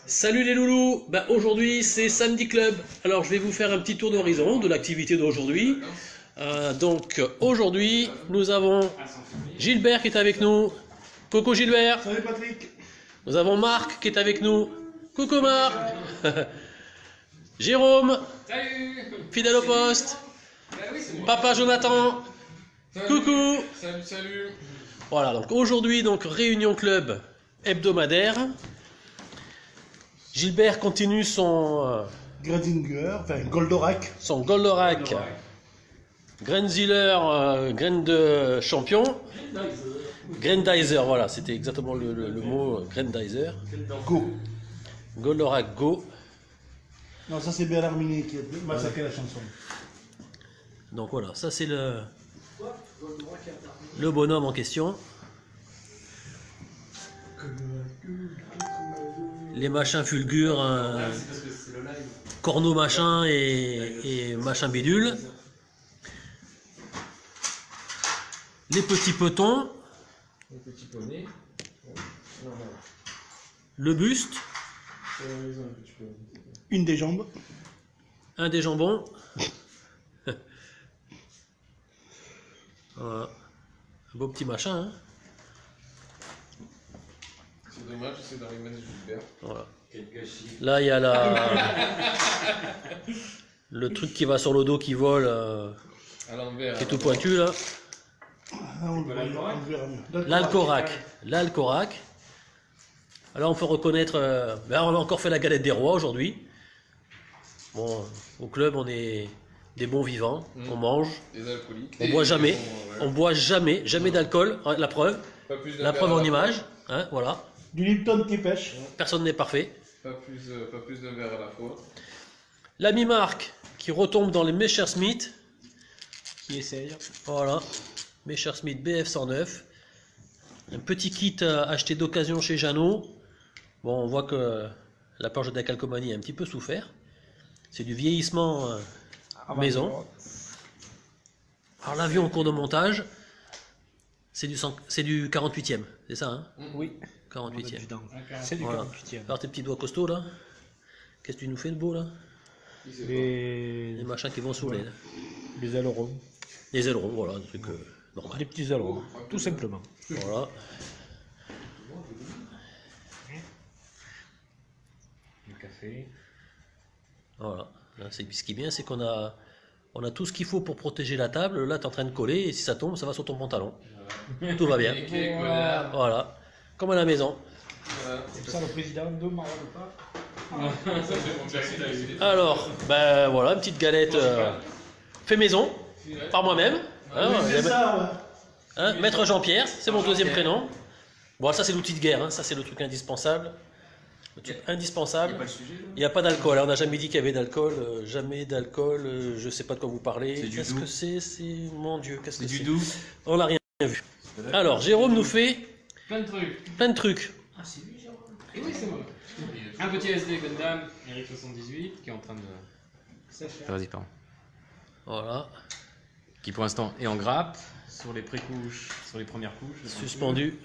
Salut les loulous, aujourd'hui c'est Samedi Club, alors je vais vous faire un petit tour d'horizon de l'activité d'aujourd'hui. Donc aujourd'hui nous avons Gilbert qui est avec nous, coucou Gilbert. Salut Patrick. Nous avons Marc qui est avec nous, coucou Marc. Jérôme, Salut. fidèle au poste. Oui, c'est moi. Papa Jonathan, Salut. coucou. Salut. Voilà, donc aujourd'hui réunion club hebdomadaire. Gilbert continue son Goldorak. Goldorak, Grainziller, graine de champion, Grandizer, voilà, c'était exactement le mot, Grandizer, Go. Goldorak Go. Non, ça c'est Bernard Minet qui a massacré la chanson. Donc voilà, ça c'est le bonhomme en question. Les machins fulgurent, corneau machin et machin bidule. Les petits petons. Le petit poney. Le buste. Une des jambes. Un des jambons. Voilà. Un beau petit machin. Hein. C'est dommage, c'est dans les mains de Gilbert. Voilà. Quel gâchis. Là, il y a le truc qui va sur le dos qui vole, À l'envers. qui est tout pointu là. On le verra mieux. L'Alcorac. Alors on peut reconnaître, on a encore fait la galette des rois aujourd'hui. Bon, au club on est des bons vivants, on mange, Des alcooliques. on boit jamais d'alcool, la preuve en image, hein, voilà. Du Lipton qui pêche. Personne n'est parfait. Pas plus d'un verre à la fois. L'ami Marc qui retombe dans les Messerschmitt, Qui essaye. voilà, Messerschmitt BF109, un petit kit acheté d'occasion chez Jeannot. Bon, on voit que la planche de la calcomanie a un petit peu souffert. C'est du vieillissement maison. Alors l'avion en cours de montage, c'est du 48e, c'est ça hein? Oui. 48e. C'est du Voilà. 48e. Alors tes petits doigts costauds là, qu'est-ce que tu nous fais de beau là? Les machins qui vont saouler là. Les ailerons. Les ailerons, voilà, un truc normal. Des petits ailerons, tout simplement. Voilà. Du café. Voilà. Là, ce qui est bien, c'est qu'on a tout ce qu'il faut pour protéger la table. Là, tu es en train de coller et si ça tombe, ça va sur ton pantalon. Tout va bien. Voilà. Comme à la maison. C'est ça le président de Maroc pas. Alors, voilà, une petite galette fait maison, par moi-même. Hein, C'est ça, hein, Maître Jean-Pierre, c'est mon deuxième prénom. Bon, ça c'est l'outil de guerre, hein, ça c'est le truc indispensable. Le truc indispensable. Il n'y a pas d'alcool, hein, on n'a jamais dit qu'il y avait d'alcool, jamais d'alcool, je sais pas de quoi vous parlez. Qu'est-ce que c'est? Mon Dieu, qu'est-ce que c'est? doux. On n'a rien vu. Alors, Jérôme nous fait Plein de trucs. plein de trucs. Ah, c'est lui, Jérôme. Et oui, c'est moi. Un petit SD Gundam, Eric 78, qui est en train de. Vas-y, pardon. Voilà, Qui pour l'instant est en grappe, sur les pré-couches, sur les premières couches. suspendu,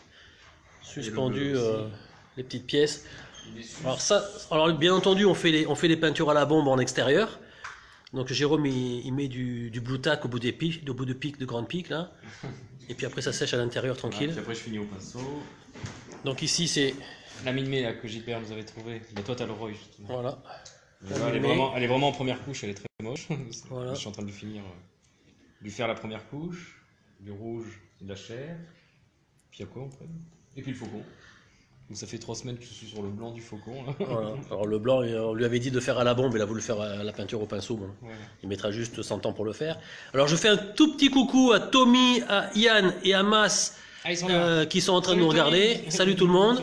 les petites pièces. Alors bien entendu, on fait les peintures à la bombe en extérieur. Donc Jérôme il met du blue tack au bout de pic, de grande pique là. Et puis après ça sèche à l'intérieur tranquille. Puis après, je finis au pinceau. Donc ici c'est La mine là que Gilbert nous avait trouvé. Bah, toi t'as le Roy justement. voilà. Elle est vraiment en première couche, elle est très moche. Voilà. Je suis en train de lui finir, de lui faire la première couche, du rouge et de la chair. Puis il y a quoi après? Et puis le faucon. Donc ça fait 3 semaines que je suis sur le blanc du faucon. Là. Voilà. Alors le blanc, on lui avait dit de faire à la bombe, il a voulu faire à la peinture au pinceau. Bon. Ouais. Il mettra juste 100 ans pour le faire. Alors je fais un tout petit coucou à Tommy, à Yann et à Mas Ah, ils sont là. qui sont en train de nous regarder. Salut tout le monde.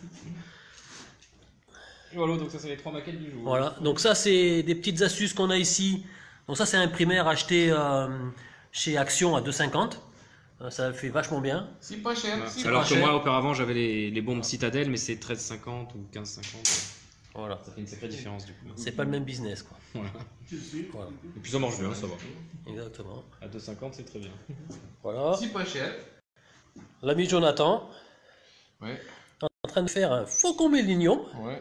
Et voilà, donc ça c'est les 3 maquettes du jour. Voilà, donc ça c'est des petites astuces qu'on a ici. Donc ça c'est un primaire acheté chez Action à 2,50. Ça fait vachement bien. C'est pas cher. Ouais. Alors que moi auparavant j'avais les bombes Citadel, mais c'est 13,50 ou 15,50. Voilà, Ça fait une sacrée différence du coup. c'est pas le même business quoi. Voilà. Voilà, Et puis ça marche bien, ça va. exactement. À 2,50 c'est très bien. Voilà, C'est pas cher. l'ami Jonathan Ouais. est en train de faire un faucon mélignon. Ouais.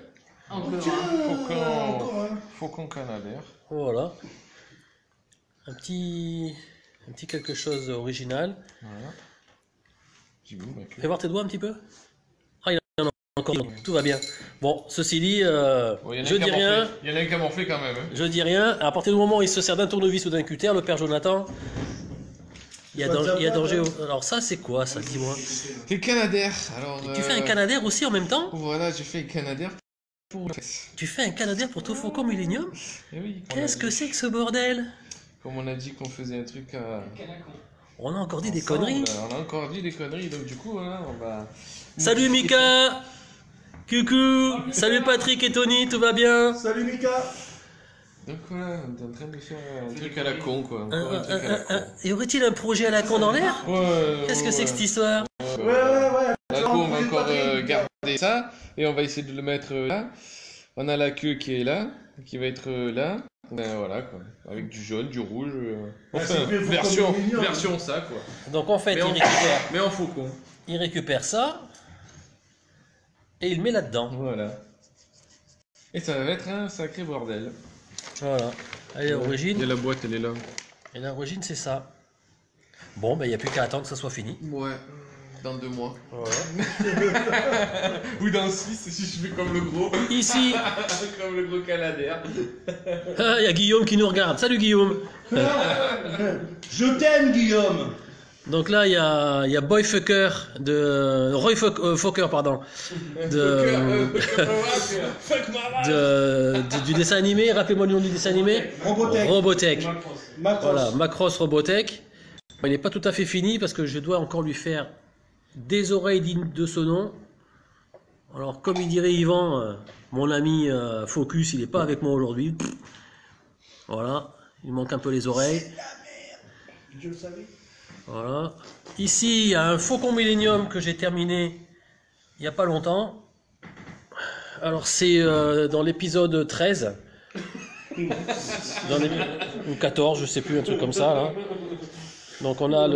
Faucon canadaire. Voilà. Un petit quelque chose d'original. Voilà. J'ai mis ma queue. Fais voir tes doigts un petit peu. Ah, il y en a encore. Tout va bien. Bon, ceci dit, Bon, je dis rien. Il y en a un qui a morflé quand même. Hein. Je dis rien. À partir du moment où il se sert d'un tournevis ou d'un cutter, le père Jonathan, il y a danger. Alors ça, c'est quoi ça? Dis-moi. C'est le canadaire. Alors, Tu fais un canadaire aussi en même temps? Voilà, j'ai fait un canadaire pour le Tu fais un canadaire pour ton Faucon Millenium? Eh oui, Qu'est-ce que c'est que ce bordel? comme on a dit qu'on faisait un truc à... On a encore dit des ensemble, conneries. On a encore dit des conneries, donc du coup, voilà, on va... Salut Mika! Coucou! Salut Patrick et Tony, tout va bien? Salut Mika. Donc voilà, on est en train de faire un truc à la con, quoi. Encore un truc à la con. Y aurait-il un projet à la con dans l'air? Ouais, Qu'est-ce que c'est que cette histoire? Ouais. Du coup, on va encore garder ça, et on va essayer de le mettre là. On a la queue qui est là, qui va être là. Ben voilà, quoi. Avec du jaune, du rouge. Enfin, c'est bien, faut comme mignon. version ça, quoi. Donc en fait, Mais il en faucon. récupère ça et il le met là-dedans. Voilà. Et ça va être un sacré bordel. Voilà. Allez, l'origine. Et la boîte, elle est là. Et l'origine, c'est ça. Bon, ben il n'y a plus qu'à attendre que ça soit fini. Ouais, dans 2 mois. Voilà. Ou dans 6, si je fais comme le gros. Ici, Comme le gros canadaire. il y a Guillaume qui nous regarde. Salut Guillaume. Je t'aime, Guillaume. Donc là, il y a Boyfucker de Roy Fokker, pardon, du dessin animé. Rappelez-moi le nom du dessin animé. Robotech. Robotech. Macross. Voilà, Macross Robotech. Il n'est pas tout à fait fini parce que je dois encore lui faire des oreilles dignes de ce nom. Alors, comme il dirait Yvan, mon ami Focus, il n'est pas avec moi aujourd'hui. Voilà, il manque un peu les oreilles. Je le savais. Voilà. Ici, il y a un Faucon Millenium que j'ai terminé il n'y a pas longtemps. Alors, c'est dans l'épisode 13. Ou 14, je sais plus, un truc comme ça. Là. Donc, on a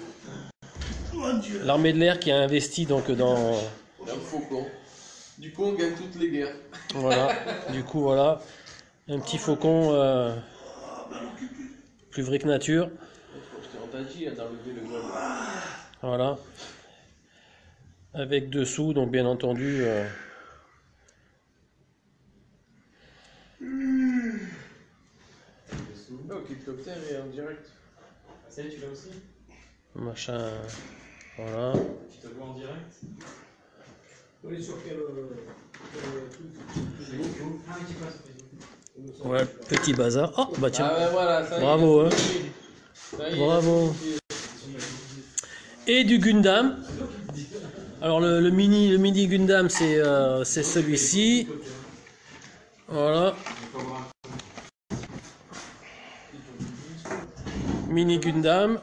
l'armée de l'air qui a investi donc, dans... Un faucon. Du coup, on gagne toutes les guerres. Voilà. Du coup, voilà. Un petit faucon plus vrai que nature. Voilà. Avec dessous, donc bien entendu. Oh, Kidcopter est en direct. Celle, tu l'as aussi? Machin. Voilà. Tu te vois en direct? Oui, sur quel truc? Ah oui, tu passes. Voilà, petit bazar. Oh, bah tiens. Ah, ben voilà, ça y est. Bravo, hein. Ça y est. Bravo. Et du Gundam. Alors le mini Gundam, c'est celui-ci. Voilà. Mini Gundam.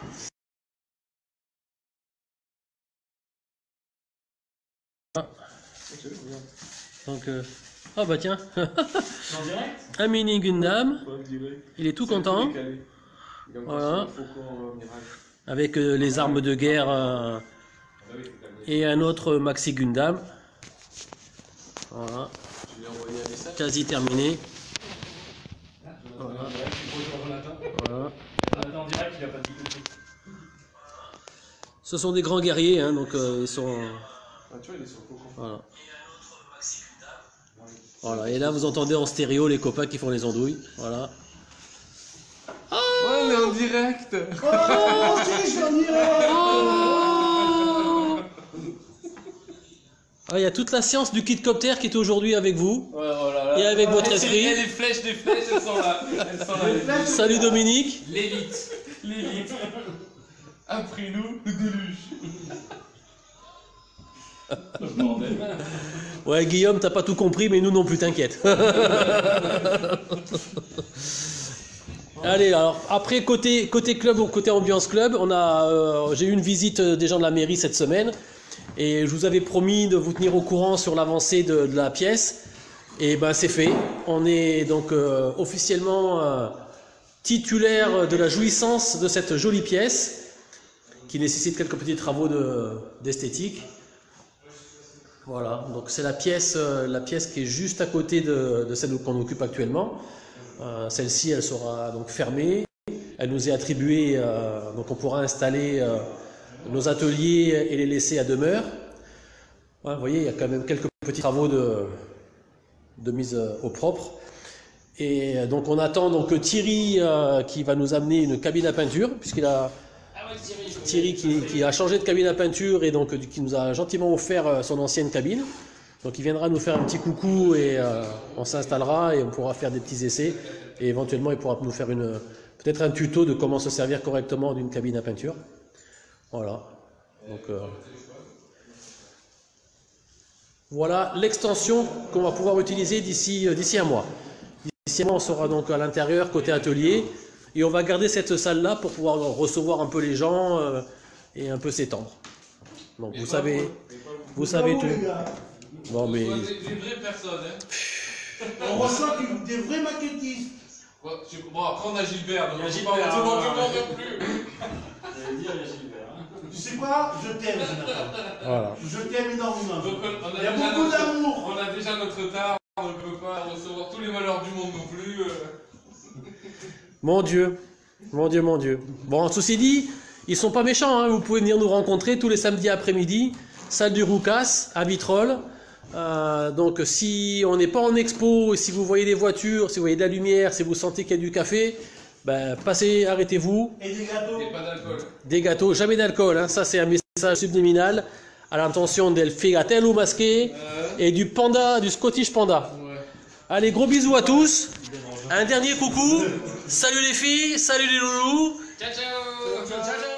Donc, ah bah tiens, En direct? un mini Gundam. Il est tout content. Voilà. Avec les armes de guerre et un autre Maxi Gundam. Voilà. Quasi terminé. Voilà. Voilà. En direct, il a pas dit tout. Ce sont des grands guerriers, hein, donc ils sont. Ah, tu vois, il est sur le faucon. Voilà. Voilà. Et là, vous entendez en stéréo les copains qui font les andouilles. Voilà. Ouais, on est en direct. Oh, si, je vais en direct. Ah, il y a toute la science du Kidcopter qui est aujourd'hui avec vous. Ouais, oh là là. Et avec votre Et esprit. les flèches, elles sont là. Elles sont là. Salut Dominique. L'élite. L'élite. Après nous, le déluge. Ouais, Guillaume, t'as pas tout compris, mais nous non plus, t'inquiète. Allez, alors après côté club ou côté ambiance club, j'ai eu une visite des gens de la mairie cette semaine et je vous avais promis de vous tenir au courant sur l'avancée de la pièce. Et ben c'est fait. On est donc officiellement titulaire de la jouissance de cette jolie pièce qui nécessite quelques petits travaux d'esthétique. Voilà, donc c'est la pièce qui est juste à côté de celle qu'on occupe actuellement. Celle-ci, elle sera donc fermée. Elle nous est attribuée, donc on pourra installer nos ateliers et les laisser à demeure. Ouais, vous voyez, il y a quand même quelques petits travaux de mise au propre. Et donc on attend donc Thierry qui va nous amener une cabine à peinture, puisqu'il a Thierry qui a changé de cabine à peinture et donc qui nous a gentiment offert son ancienne cabine. Donc il viendra nous faire un petit coucou et on s'installera et on pourra faire des petits essais. Et éventuellement il pourra nous faire peut-être un tuto de comment se servir correctement d'une cabine à peinture. Voilà. Donc voilà l'extension qu'on va pouvoir utiliser d'ici un mois. D'ici un mois, on sera donc à l'intérieur, côté atelier, et on va garder cette salle-là pour pouvoir recevoir un peu les gens et un peu s'étendre. Donc vous savez tout. Bon, mais... Des vraies personnes, hein. On reçoit des vrais maquettistes. Bon, après on a Gilbert, donc Il y a on Gilbert, parle tout le monde hein. non plus. J'allais dire, il y a Gilbert. Tu sais quoi? Je t'aime, Jonathan. Voilà. Je t'aime énormément. Donc on Il y a déjà beaucoup d'amour. On a déjà notre tard, on ne peut pas recevoir tous les malheurs du monde non plus. Mon Dieu. Bon, ceci dit, ils sont pas méchants, hein. Vous pouvez venir nous rencontrer tous les samedis après-midi, salle du Roucas, à Vitrolles. Donc si on n'est pas en expo, si vous voyez des voitures, si vous voyez de la lumière, si vous sentez qu'il y a du café, ben, passez, arrêtez-vous. Et des gâteaux. Et pas d'alcool. Des gâteaux, jamais d'alcool, hein. Ça c'est un message subliminal à l'intention del Figatello masqué et du panda, du Scottish Panda. Ouais. Allez, gros bisous à tous. Un dernier coucou. Salut les filles, salut les loulous. Ciao, ciao.